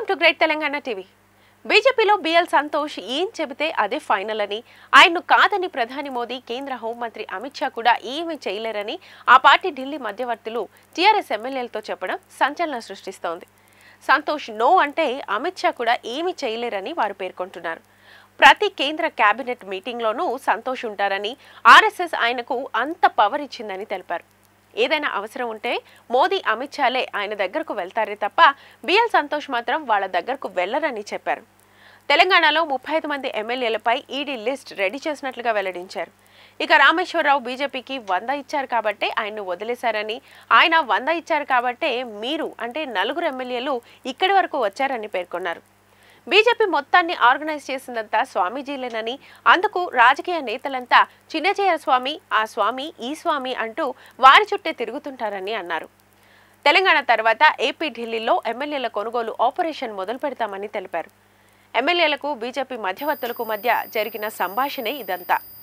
Welcome to great Telangana TV. బీజేపీలో BL Santhosh ఏం చెబితే అదే ఫైనల్ అని, ఆయన్ను కాదని ప్రధాని మోదీ, కేంద్ర హోంమంత్రి అమిత్ షా కూడా ఏమీ చేయలేరని ఆ పార్టీ ఢిల్లీ మధ్యవర్తులు టీఆర్ఎస్ ఎమ్మెల్యేలతో చెప్పడం సంచలనం సృష్టిస్తోంది. సంతోష్ నో అంటే అమిత్ షా కూడా ఏమీ చేయలేరని వారు పేర్కొంటున్నారు. ప్రతి కేంద్ర కేబినెట్ మీటింగ్లోనూ సంతోష్ ఉంటారని, ఆర్ఎస్ఎస్ ఆయనకు అంత పవర్ ఇచ్చిందని తెలిపారు. ఏదైనా అవసరం ఉంటే మోదీ, అమిత్ షాలే ఆయన దగ్గరకు వెళ్తారే తప్ప బిఎల్ సంతోష్ మాత్రం వాళ్ళ దగ్గరకు వెళ్లరని చెప్పారు. తెలంగాణలో 35 మంది ఎమ్మెల్యేలపై ఈడీ లిస్ట్ రెడీ చేసినట్లుగా వెల్లడించారు. ఇక రామేశ్వరరావు బీజేపీకి 100 ఇచ్చారు కాబట్టే ఆయన్ను వదిలేశారని, ఆయన 100 ఇచ్చారు కాబట్టే మీరు అంటే 4 ఎమ్మెల్యేలు ఇక్కడి వరకు వచ్చారని పేర్కొన్నారు. బీజేపీ మొత్తాన్ని ఆర్గనైజ్ చేసిందంతా స్వామీజీలేనని, అందుకు రాజకీయ నేతలంతా చిన్నజయ స్వామి, ఆ స్వామి, ఈ స్వామి అంటూ వారి చుట్టే తిరుగుతుంటారని అన్నారు. తెలంగాణ తర్వాత ఏపీ, ఢిల్లీలో ఎమ్మెల్యేల కొనుగోలు ఆపరేషన్ మొదలు పెడతామని తెలిపారు. ఎమ్మెల్యేలకు బీజేపీ మధ్యవర్తులకు మధ్య జరిగిన సంభాషణే ఇదంతా.